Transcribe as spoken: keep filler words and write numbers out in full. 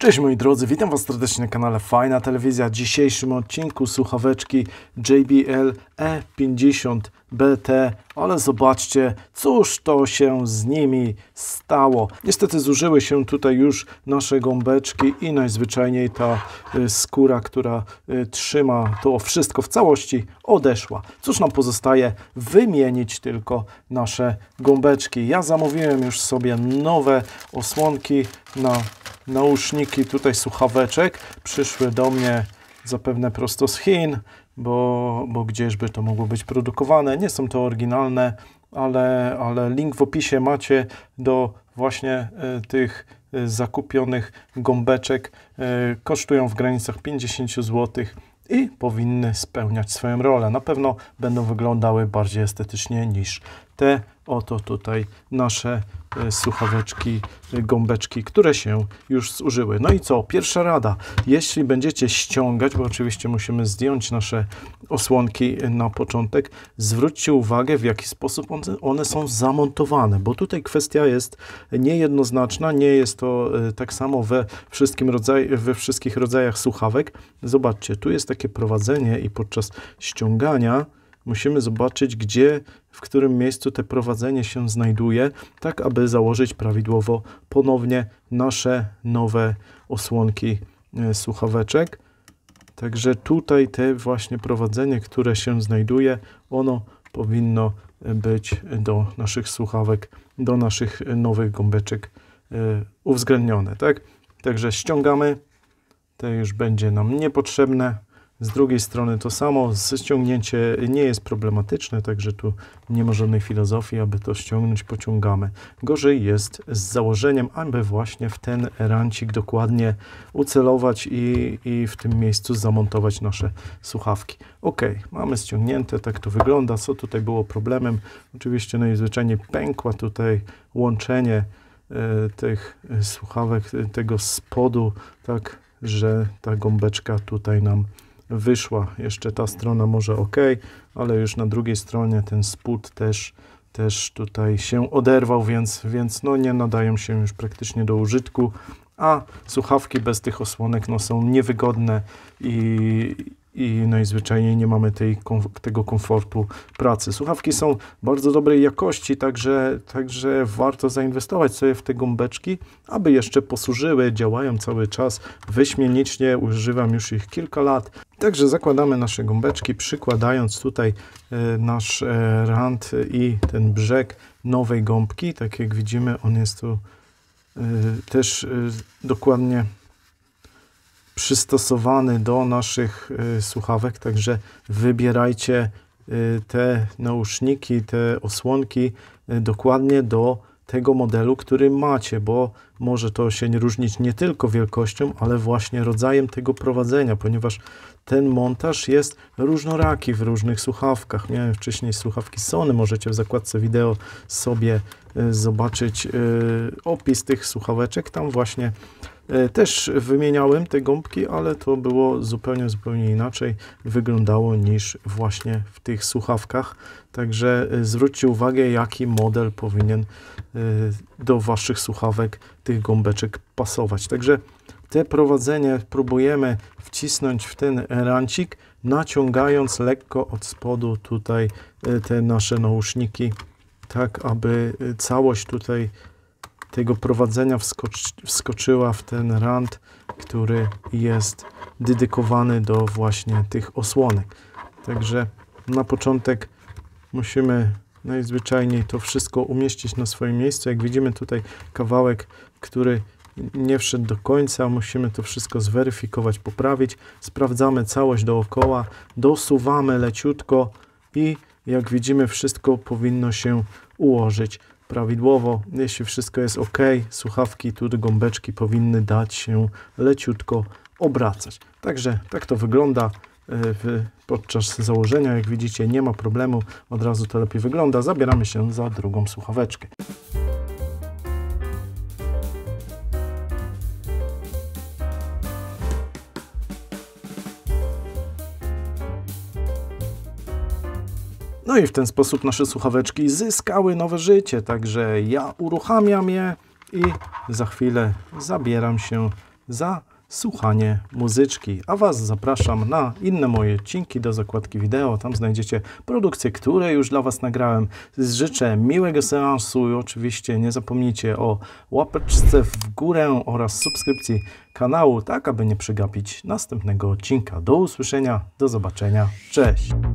Cześć moi drodzy, witam Was serdecznie na kanale Fajna Telewizja. W dzisiejszym odcinku słuchaweczki J B L E pięćdziesiąt B T, ale zobaczcie, cóż to się z nimi stało. Niestety zużyły się tutaj już nasze gąbeczki i najzwyczajniej ta y, skóra, która y, trzyma to wszystko w całości, odeszła. Cóż nam pozostaje? Wymienić tylko nasze gąbeczki. Ja zamówiłem już sobie nowe osłonki na nauszniki tutaj słuchaweczek. Przyszły do mnie zapewne prosto z Chin, bo, bo gdzieżby to mogło być produkowane. Nie są to oryginalne, ale, ale link w opisie macie do właśnie y, tych y, zakupionych gąbeczek. Y, kosztują w granicach pięćdziesiąt złotych i powinny spełniać swoją rolę. Na pewno będą wyglądały bardziej estetycznie niż te oto tutaj nasze y, słuchaweczki, y, gąbeczki, które się już zużyły. No i co? Pierwsza rada. Jeśli będziecie ściągać, bo oczywiście musimy zdjąć nasze osłonki na początek, zwróćcie uwagę, w jaki sposób one, one są zamontowane, bo tutaj kwestia jest niejednoznaczna, nie jest to y, tak samo we, wszystkim rodzaj, we wszystkich rodzajach słuchawek. Zobaczcie, tu jest takie prowadzenie i podczas ściągania musimy zobaczyć, gdzie, w którym miejscu te prowadzenie się znajduje, tak aby założyć prawidłowo ponownie nasze nowe osłonki e, słuchaweczek. Także tutaj te właśnie prowadzenie, które się znajduje, ono powinno być do naszych słuchawek, do naszych nowych gąbeczek e, uwzględnione, tak? Także ściągamy, to już będzie nam niepotrzebne. Z drugiej strony to samo, ściągnięcie nie jest problematyczne, także tu nie ma żadnej filozofii, aby to ściągnąć, pociągamy. Gorzej jest z założeniem, aby właśnie w ten rancik dokładnie ucelować i, i w tym miejscu zamontować nasze słuchawki. Ok, mamy ściągnięte, tak to wygląda. Co tutaj było problemem? Oczywiście najzwyczajniej pękła tutaj łączenie e, tych słuchawek, tego spodu, tak, że ta gąbeczka tutaj nam wyszła. Jeszcze ta strona może ok, ale już na drugiej stronie ten spód też, też tutaj się oderwał, więc, więc no nie nadają się już praktycznie do użytku, a słuchawki bez tych osłonek no, są niewygodne i, i najzwyczajniej nie mamy tej, tego komfortu pracy. Słuchawki są bardzo dobrej jakości, także, także warto zainwestować sobie w te gąbeczki, aby jeszcze posłużyły, działają cały czas wyśmienicznie, używam już ich kilka lat. Także zakładamy nasze gąbeczki, przykładając tutaj e, nasz e, rand i ten brzeg nowej gąbki. Tak jak widzimy, on jest tu e, też e, dokładnie przystosowany do naszych y, słuchawek, także wybierajcie y, te nauszniki, te osłonki y, dokładnie do tego modelu, który macie, bo może to się nie różnić nie tylko wielkością, ale właśnie rodzajem tego prowadzenia, ponieważ ten montaż jest różnoraki w różnych słuchawkach. Miałem wcześniej słuchawki Sony, możecie w zakładce wideo sobie y, zobaczyć y, opis tych słuchaweczek. Tam właśnie y, też wymieniałem te gąbki, ale to było zupełnie, zupełnie inaczej wyglądało niż właśnie w tych słuchawkach. Także y, zwróćcie uwagę, jaki model powinien y, do waszych słuchawek tych gąbeczek pasować. Także te prowadzenie próbujemy wcisnąć w ten rancik, naciągając lekko od spodu tutaj te nasze nauszniki, tak aby całość tutaj tego prowadzenia wskoczy, wskoczyła w ten rand, który jest dedykowany do właśnie tych osłonek. Także na początek musimy najzwyczajniej to wszystko umieścić na swoim miejscu. Jak widzimy tutaj kawałek, który nie wszedł do końca, musimy to wszystko zweryfikować, poprawić. Sprawdzamy całość dookoła, dosuwamy leciutko i jak widzimy, wszystko powinno się ułożyć prawidłowo. Jeśli wszystko jest ok, słuchawki, tu gąbeczki powinny dać się leciutko obracać. Także tak to wygląda w, podczas założenia. Jak widzicie, nie ma problemu, od razu to lepiej wygląda. Zabieramy się za drugą słuchaweczkę. No i w ten sposób nasze słuchaweczki zyskały nowe życie, także ja uruchamiam je i za chwilę zabieram się za słuchanie muzyczki, a Was zapraszam na inne moje odcinki do zakładki wideo. Tam znajdziecie produkcje, które już dla Was nagrałem. Życzę miłego seansu i oczywiście nie zapomnijcie o łapeczce w górę oraz subskrypcji kanału, tak aby nie przegapić następnego odcinka. Do usłyszenia, do zobaczenia, cześć!